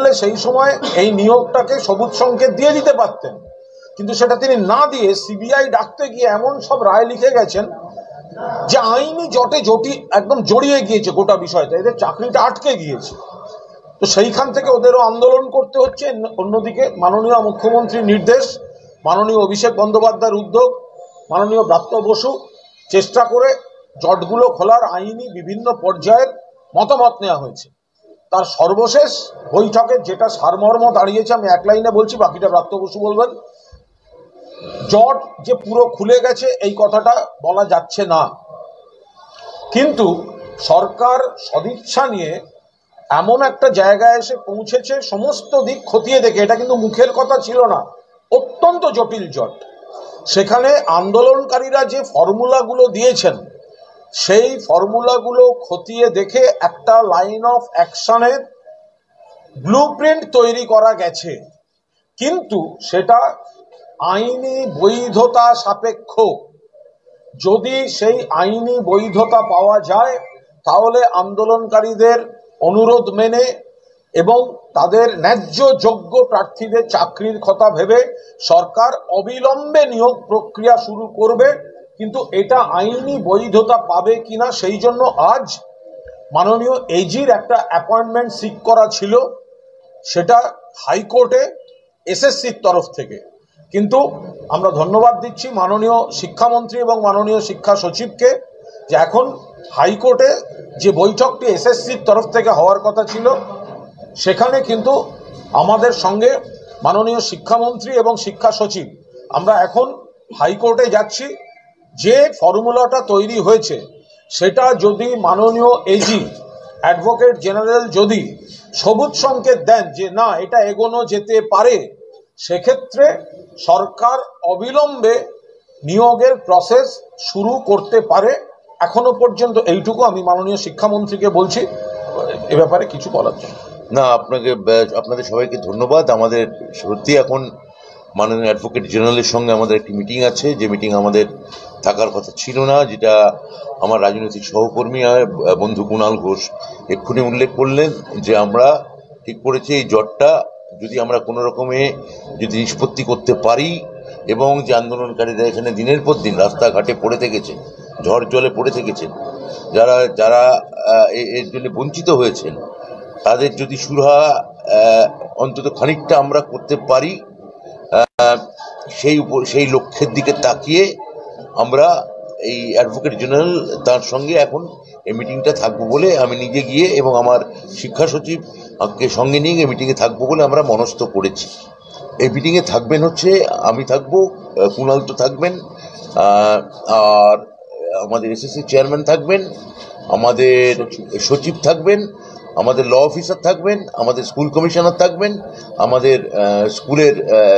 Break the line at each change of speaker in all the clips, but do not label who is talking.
পারলে সেই সময় এই নিয়োগটাকে সবুজ সংকেত দিয়ে দিতে পারতেন, কিন্তু সেটা তিনি না দিয়ে সিবিআই ডাকতে গিয়ে এমন সব রায় লিখে গেছেন যে আইনি জটি একদম জড়িয়ে গিয়েছে গোটা বিষয়টা, এদের চাকরিটা আটকে গিয়েছে। তো সেইখান থেকে ওদেরও আন্দোলন করতে হচ্ছে। অন্যদিকে মাননীয় মুখ্যমন্ত্রীর নির্দেশ, মাননীয় অভিষেক বন্দ্যোপাধ্যায়ের উদ্যোগ, মাননীয় ব্রাত্য বসু চেষ্টা করে জটগুলো খোলার আইনি বিভিন্ন পর্যায়ের মতামত নেওয়া হয়েছে। তার সর্বশেষ বৈঠকে যেটা সারমর্ম দাঁড়িয়েছে, আমি এক লাইনে বলছি, বাকিটা ব্রাত্য বসু বলবেন। জট যে পুরো খুলে গেছে এই কথাটা বলা যাচ্ছে না, কিন্তু সরকার সদিচ্ছা নিয়ে এমন একটা জায়গায় এসে পৌঁছেছে সমস্ত দিক খতিয়ে দেখে, এটা কিন্তু মুখের কথা ছিল না, অত্যন্ত জটিল জট। সেখানে আন্দোলনকারীরা যে ফর্মুলাগুলো দিয়েছেন সেই ফর্মুলাগুলো খতিয়ে দেখে একটা লাইন অফ অ্যাকশনের ব্লুপ্রিন্ট তৈরি করা গেছে, কিন্তু সেটা আইনি বৈধতা সাপেক্ষ। যদি সেই আইনি বৈধতা পাওয়া যায় তাহলে আন্দোলনকারীদের অনুরোধ মেনে এবং তাদের ন্যায্য যোগ্য প্রার্থীদের চাকরির কথা ভেবে সরকার অবিলম্বে নিয়োগ প্রক্রিয়া শুরু করবে। কিন্তু এটা আইনি বৈধতা পাবে কিনা সেই জন্য আজ মাননীয় এজির একটা অ্যাপয়েন্টমেন্ট সিক করা ছিল, সেটা হাইকোর্টে এসএসসির তরফ থেকে। কিন্তু আমরা ধন্যবাদ দিচ্ছি মাননীয় শিক্ষামন্ত্রী এবং মাননীয় শিক্ষা সচিবকে যে এখন হাইকোর্টে যে বৈঠকটি এসএসসির তরফ থেকে হওয়ার কথা ছিল সেখানে কিন্তু আমাদের সঙ্গে মাননীয় শিক্ষামন্ত্রী এবং শিক্ষা সচিব আমরা এখন হাইকোর্টে যাচ্ছি। যে ফর্মুলাটা তৈরি হয়েছে সেটা যদি মাননীয় এজি অ্যাডভোকেট জেনারেল যদি সবুজ সংকেত দেন যে না এটা এগোনো যেতে পারে, সেক্ষেত্রে সরকার অবিলম্বে নিয়োগের প্রসেস শুরু করতে পারে। এখনো পর্যন্ত এইটুকু আমি মাননীয় শিক্ষামন্ত্রীকে বলছি এ ব্যাপারে কিছু বলার জন্য।
না, আপনাদের সবাইকে ধন্যবাদ। আমাদের সত্যি এখন মাননীয় অ্যাডভোকেট জেনারেলের সঙ্গে আমাদের একটি মিটিং আছে, যে মিটিং আমাদের থাকার কথা ছিল না, যেটা আমার রাজনৈতিক সহকর্মী বন্ধু কুণাল ঘোষ এক্ষুনি উল্লেখ করলেন যে আমরা ঠিক করেছি এই জটটা যদি আমরা কোনো রকমে যদি নিষ্পত্তি করতে পারি এবং যে আন্দোলনকারীরা এখানে দিনের পর দিন রাস্তাঘাটে পড়ে থেকেছেন, ঝড় জলে পড়ে থেকেছেন, যারা এর জন্য বঞ্চিত হয়েছেন, তাদের যদি সুরাহা অন্তত খানিকটা আমরা করতে পারি, সেই লক্ষ্যের দিকে তাকিয়ে আমরা এই অ্যাডভোকেট জেনারেল তার সঙ্গে এখন এই মিটিংটা থাকবো বলে আমি নিজে গিয়ে এবং আমার শিক্ষা সচিবকে সঙ্গে নিয়ে গিয়ে মিটিংয়ে থাকবো বলে আমরা মনস্থ করেছি। এই মিটিংয়ে থাকবেন হচ্ছে আমি থাকবো, কুণাল তো থাকবেন, আর আমাদের এসএসসি চেয়ারম্যান থাকবেন, আমাদের সচিব থাকবেন, আমাদের ল অফিসার থাকবেন, আমাদের স্কুল কমিশনার থাকবেন, আমাদের স্কুলের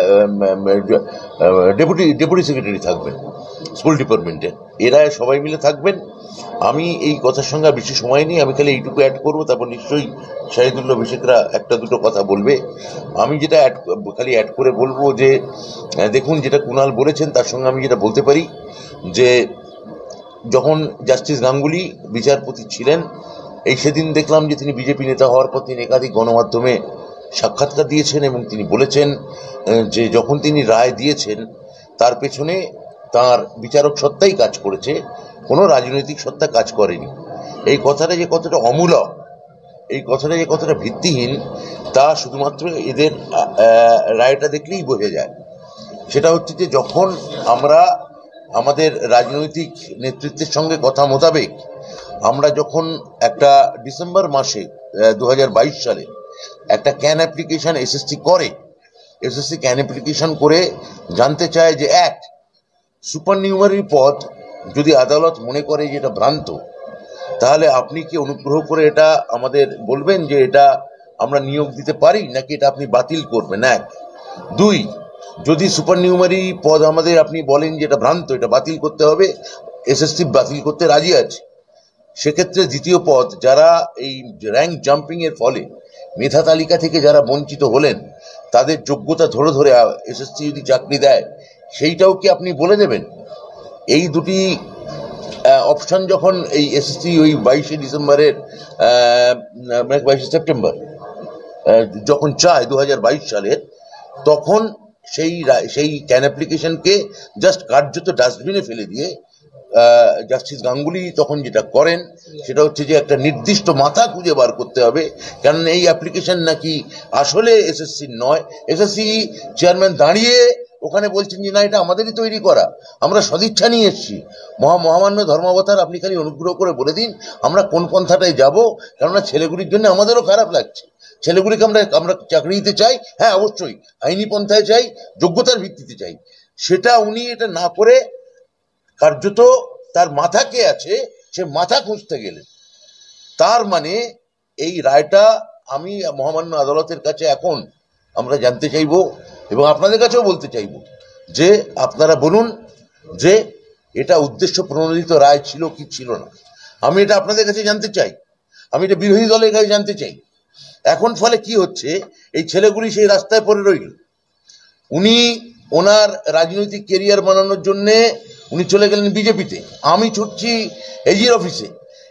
ডেপুটি সেক্রেটারি থাকবেন স্কুল ডিপার্টমেন্টে, এরা সবাই মিলে থাকবেন। আমি এই কথার সঙ্গে আর বেশি সময় নেই, আমি খালি এইটুকু অ্যাড করবো, তারপর নিশ্চয়ই শাহিদুল্লাহ বিশেকরা একটা দুটো কথা বলবে। আমি যেটা খালি অ্যাড করে বলবো যে দেখুন, যেটা কুণাল বলেছেন তার সঙ্গে আমি যেটা বলতে পারি যে যখন জাস্টিস গাঙ্গুলি বিচারপতি ছিলেন, সেদিন দেখলাম যে তিনি বিজেপি নেতা হওয়ার পর তিনি একাধিক গণমাধ্যমে সাক্ষাৎকার দিয়েছেন এবং তিনি বলেছেন যে যখন তিনি রায় দিয়েছেন তার পেছনে তার বিচারক সত্তাই কাজ করেছে, কোনো রাজনৈতিক সত্তা কাজ করেনি। এই কথাটা যে কতটা অমূলক, এই কথাটা যে কতটা ভিত্তিহীন, তা শুধুমাত্র এদের রায়টা দেখলেই বোঝা যায়। সেটা হচ্ছে যে যখন আমরা আমাদের রাজনৈতিক নেতৃত্বের সঙ্গে কথা মোতাবেক আমরা যখন একটা ডিসেম্বর মাসে 2022 সালে একটা ক্যান অ্যাপ্লিকেশন এসএসসি ক্যান অ্যাপ্লিকেশন করে জানতে চায় যে এক সুপার নিউমারি পদ যদি আদালত মনে করে যে এটা ভ্রান্ত, তাহলে আপনি কি অনুগ্রহ করে এটা আমাদের বলবেন যে এটা আমরা নিয়োগ দিতে পারি নাকি এটা আপনি বাতিল করবেন। এক, দুই, যদি সুপার নিউমারি পদ আমাদের আপনি বলেন যে এটা ভ্রান্ত, এটা বাতিল করতে হবে, এসএসসি বাতিল করতে রাজি আছে। সেক্ষেত্রে দ্বিতীয় পদ, যারা এই র্যাঙ্ক জাম্পিং এর ফলে মেধা তালিকা থেকে যারা বঞ্চিত হলেন, তাদের যোগ্যতা ধরে ধরে এসএসসি যদি চাকরি দেয়, সেইটাও কি আপনি বলে দেবেন। এই দুটি অপশন যখন এই এসএসসি ওই 22শে ডিসেম্বরের 22শে সেপ্টেম্বর যখন চায় 2022 সালের, তখন সেই ক্যান অ্যাপ্লিকেশনকে জাস্ট কার্যত ডাস্টবিনে ফেলে দিয়ে জাস্টিস গাঙ্গুলি তখন যেটা করেন সেটা হচ্ছে যে একটা নির্দিষ্ট মাথা খুঁজে বার করতে হবে, কারণ এই অ্যাপ্লিকেশন নাকি আসলে এসএসসির নয়। এসএসসি চেয়ারম্যান দাঁড়িয়ে ওখানে বলছেন যে না, এটা আমাদেরই তৈরি করা, আমরা সদিচ্ছা নিয়ে এসেছি। মহামান্য ধর্মাবতার, আপনি খালি অনুগ্রহ করে বলে দিন আমরা কোন পন্থাটায় যাব, কেননা ছেলেগুলির জন্য আমাদেরও খারাপ লাগছে। ছেলেগুলিকে আমরা চাকরি দিতে চাই, হ্যাঁ অবশ্যই আইনি পন্থায় চাই, যোগ্যতার ভিত্তিতে চাই। সেটা উনি এটা না করে কার্যত তার মাথা কে আছে সে মাথা খুঁজতে গেলেন। তার মানে এই রায়টা আমি মহামান্য আদালতের কাছে এখন আমরা জানতে চাইব এবং আপনাদের কাছেও বলতে চাইব যে আপনারা বলুন যে এটা উদ্দেশ্য প্রণোদিত রায় ছিল কি ছিল না। আমি এটা আপনাদের কাছে জানতে চাই, আমি এটা বিরোধী দলের কাছে জানতে চাই। এখন ফলে কি হচ্ছে, এই ছেলেগুলি সেই রাস্তায় পড়ে রইল। উনি ওনার রাজনৈতিক কেরিয়ার বানানোর জন্যে উনি চলে গেলেন বিজেপিতে, আমি ছুটছি এজির অফিসে।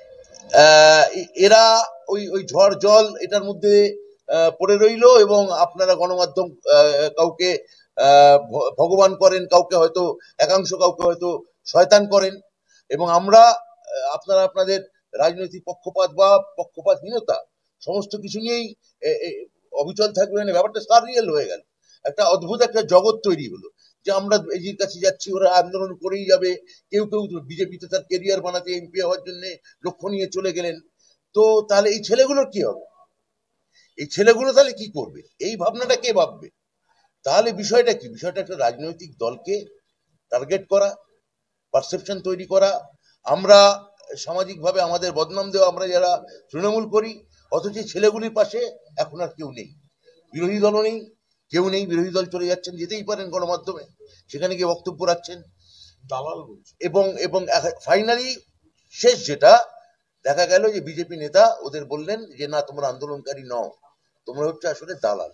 এরা ওই ঝড় জল এটার মধ্যে পড়ে রইল এবং আপনারা গণমাধ্যম কাউকে ভগবান করেন, কাউকে হয়তো একাংশ, কাউকে হয়তো শয়তান করেন, এবং আমরা আপনারা আপনাদের রাজনৈতিক পক্ষপাত বা পক্ষপাতহীনতা সমস্ত কিছু নিয়েই অবিচল থাকবেন। ব্যাপারটা সাররিয়াল হয়ে গেল, একটা অদ্ভুত একটা জগৎ তৈরি হলো যে আমরা এজির কাছে যাচ্ছি, ওরা আন্দোলন করেই যাবে। কেউ কেউ বিজেপিতে তার কেরিয়ার বানাতে এমপি হওয়ার জন্য লক্ষ্য নিয়ে চলে গেলেন। তো তাহলে এই ছেলেগুলোর কি হবে? এই ছেলেগুলো তাহলে কি করবে? এই ভাবনাটা কে ভাববে? তাহলে বিষয়টা কি? বিষয়টা একটা রাজনৈতিক দলকে টার্গেট করা, পারসেপশন তৈরি করা, আমরা সামাজিকভাবে আমাদের বদনাম দেওয়া, আমরা যারা তৃণমূল করি, অথচ ছেলেগুলির পাশে এখন আর কেউ নেই, বিরোধী দলও নেই, কেউ নেই। বিরোধী দল চলে যাচ্ছেন, যেতেই পারেন গণমাধ্যমে, সেখানে গিয়ে বক্তব্য রাখছেন দালাল বলছে। এবং ফাইনালি শেষ যেটা দেখা গেল যে বিজেপি নেতা ওদের বললেন যে না, তোমরা আন্দোলনকারী নও, তোমরা হচ্ছে আসলে দালাল।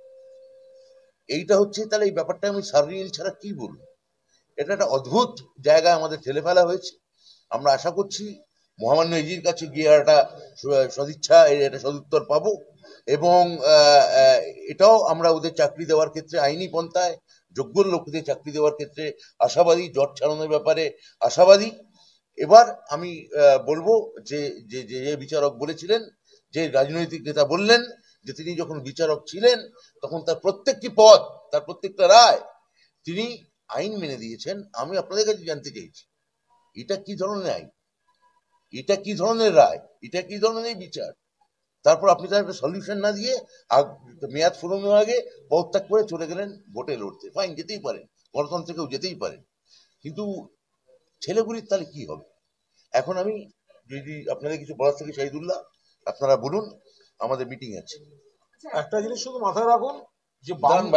এইটা হচ্ছে, তাহলে এই ব্যাপারটা আমি সাররিয়াল ছাড়া কি বলবো? এটা একটা অদ্ভুত জায়গায় আমাদের ঠেলে ফেলা হয়েছে। আমরা আশা করছি মহামান্য এজির কাছে গিয়ে একটা সদিচ্ছা, একটা সদুত্তর পাবো, এবং এটাও আমরা ওদের চাকরি দেওয়ার ক্ষেত্রে আইনি পন্থায় যোগ্য লোকদের চাকরি দেওয়ার ক্ষেত্রে আশাবাদী, জট ছাড়ানোর ব্যাপারে আশাবাদী। এবার আমি বলবো যে যে যে বিচারক বলেছিলেন, যে রাজনৈতিক নেতা বললেন যে তিনি যখন বিচারক ছিলেন তখন তার প্রত্যেকটি পদ, তার প্রত্যেকটা রায় তিনি আইন মেনে দিয়েছেন। আমি আপনাদের কাছে জানতে চাইছি, এটা কি ধরনের আইন, এটা কি ধরনের রায়, এটা কি ধরনের বিচার? তারপর আপনি তার একটা সলিউশন না দিয়ে মেয়াদ ফুরানোর আগে পদত্যাগ করে চলে গেলেন ভোটে লড়তে। ফাইন, যেতেই পারেন, গণতন্ত্রে কেউ যেতেই পারেন, কিন্তু ছেলেগুলির তাহলে কি হবে? এখন আমি যদি আপনাদের কিছু বলার থেকে, শাহিদুল্লাহ আপনারা বলুন, আমাদের মিটিং আছে।
একটা জিনিস শুধু মাথায় রাখুন যে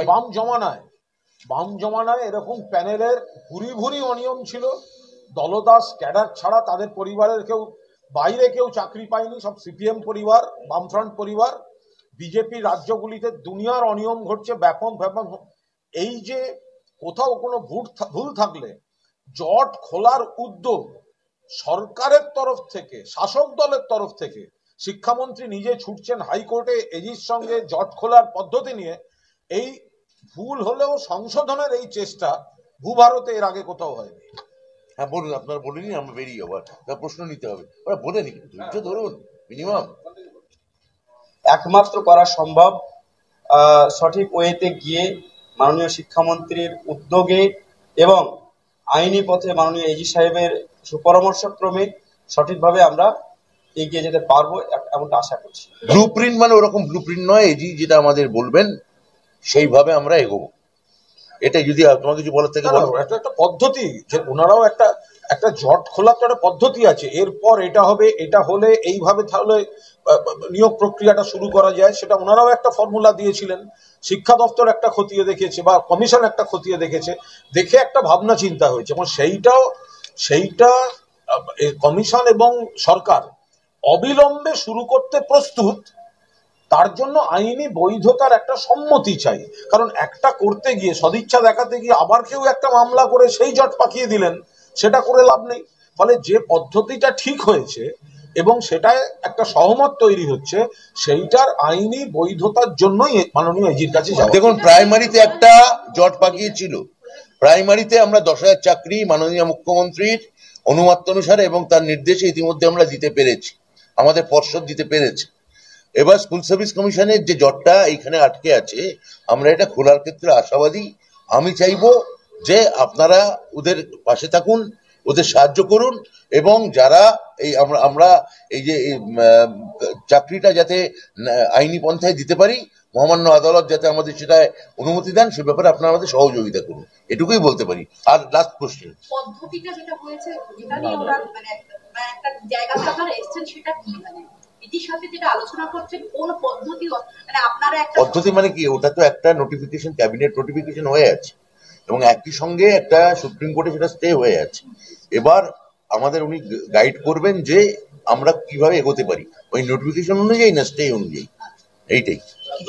বাম জমানায় এরকম প্যানেলের ভুরি ভুরি অনিয়ম ছিল। দলদাস ক্যাডার ছাড়া তাদের পরিবারের কেউ, বাইরে কেউ চাকরি পায়নি, সব সিপিএম পরিবার, বামফ্রন্ট পরিবার। বিজেপি রাজ্যগুলিতে দুনিয়ার অনিয়ম ঘটছে, ব্যাপক। এই যে কোথাও কোনো ভুল থাকলে জট খোলার উদ্যোগ সরকারের তরফ থেকে, শাসক দলের তরফ থেকে, শিক্ষামন্ত্রী নিজে ছুটছেন হাইকোর্টে এজির সঙ্গে জট খোলার পদ্ধতি নিয়ে। এই ভুল হলেও সংশোধনের এই চেষ্টা ভূভারতে এর আগে কোথাও হয়নি।
হ্যাঁ বলুন, আপনারা বলেনি, আমরা বেরিয়ে যাবো, তার প্রশ্ন নিতে হবে। ওরা বলেনি, ধৈর্য ধরুন মিনিমাম।
একমাত্র করা সম্ভব সঠিক ওয়েতে গিয়ে মাননীয় শিক্ষামন্ত্রীর উদ্যোগে এবং আইনি পথে মাননীয় এজি সাহেবের সুপরামর্শক্রমে সঠিকভাবে আমরা এগিয়ে যেতে পারবো, এমনটা আশা করছি।
ব্লুপ্রিন্ট মানে ওরকম ব্লুপ্রিন্ট নয়, এজি যেটা আমাদের বলবেন সেইভাবে আমরা এগোবো। এটা যদি তোমার কিছু বলার থেকে বলো।
একটা পদ্ধতি, যে ওনারাও একটা জট খোলার তো একটা পদ্ধতি আছে। এরপর এটা হবে, এটা হলে এইভাবে তাহলে নিয়োগ প্রক্রিয়াটা শুরু করা যায়, সেটা ওনারাও একটা ফর্মুলা দিয়েছিলেন। শিক্ষা দপ্তর একটা খতিয়ে দেখেছে বা কমিশন একটা খতিয়ে দেখেছে, দেখে একটা ভাবনা চিন্তা হয়েছে, এবং সেইটা কমিশন এবং সরকার অবিলম্বে শুরু করতে প্রস্তুত। তার জন্য আইনি বৈধতার একটা সম্মতি চাই, কারণ একটা করতে গিয়ে, সদিচ্ছা দেখাতে গিয়ে আবার কেউ একটা মামলা করে সেই জট পাকিয়ে দিলেন, সেটা করে লাভ নেই। ফলে যে পদ্ধতিটা ঠিক হয়েছে এবং সেটায় একটা সহমত তৈরি হচ্ছে, সেইটার আইনি বৈধতার জন্যই মাননীয় এজির কাছে যাওয়া।
দেখুন, প্রাইমারিতে একটা জট পাকিয়েছিল। প্রাইমারিতে আমরা 10,000 চাকরি মাননীয় মুখ্যমন্ত্রীর অনুমত অনুসারে এবং তার নির্দেশে ইতিমধ্যে আমরা দিতে পেরেছি, আমাদের পর্ষদ দিতে পেরেছে। এবার স্কুল সার্ভিস কমিশনের যে জটটা এইখানে আটকে আছে, আমরা এটা খোলার ক্ষেত্রে আশাবাদী। আমি চাইবো যে আপনারা ওদের পাশে থাকুন, ওদের সাহায্য করুন, এবং যারা এই আমরা এই যে চাকরিটা যাতে আইনি পন্থায় দিতে পারি, মহামান্য আদালত যাতে আমাদের সেটায় অনুমতি দেন, সে ব্যাপারে আপনারা আমাদের সহযোগিতা করুন, এটুকুই বলতে পারি। আর লাস্ট কোশ্চেন,
পদ্ধতিটা যেটা হয়েছে যেটা নিয়ে ওরা মানে একটা জায়গাতে আপনারা এসেছেন, সেটা কি মানে এটির সাথে যেটা আলোচনা করছেন কোন পদ্ধতি, মানে আপনারা একটা
পদ্ধতি মানে কি, ওটা তো একটা নোটিফিকেশন, ক্যাবিনেট নোটিফিকেশন হয়ে আছে এবং একই সঙ্গে একটা সুপ্রিম কোর্টে সেটা স্টে হয়ে আছে। এবার আমাদের উনি গাইড করবেন যে আমরা কিভাবে এগোতে পারি, ওই নোটিফিকেশন অনুযায়ী না স্টে অনুযায়ী, এইটাই।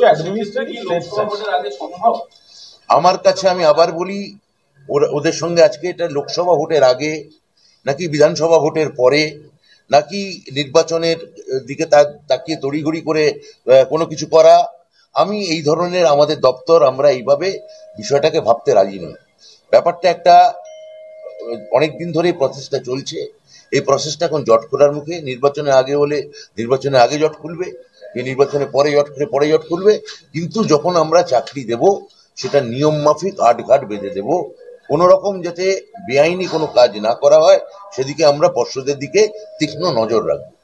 আমার কাছে আমি আবার বলি, ওদের সঙ্গে আজকে এটা লোকসভা ভোটের আগে নাকি বিধানসভা ভোটের পরে নাকি নির্বাচনের দিকে তাকিয়ে তড়িঘড়ি করে কোনো কিছু করা, আমি এই ধরনের আমাদের দপ্তর আমরা এইভাবে বিষয়টাকে ভাবতে রাজি নই। ব্যাপারটা একটা অনেকদিন ধরে প্রসেসটা চলছে, এই প্রসেসটা এখন জট খোলার মুখে। নির্বাচনের আগে হলে নির্বাচনের আগে জট খুলবে, নির্বাচনের পরে জট খুলে পরে জট খুলবে, কিন্তু যখন আমরা চাকরি দেব সেটা নিয়ম মাফিক আটঘাট বেঁধে দেব, কোন রকম যাতে বেআইনি কোনো কাজ না করা হয় সেদিকে আমরা পর্ষদের দিকে তীক্ষ্ণ নজর রাখবো।